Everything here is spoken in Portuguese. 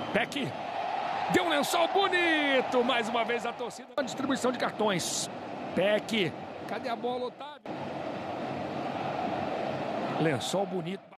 Peck. Deu um lençol bonito. Mais uma vez a torcida. A distribuição de cartões. Peck. Cadê a bola, Otávio? Lençol bonito.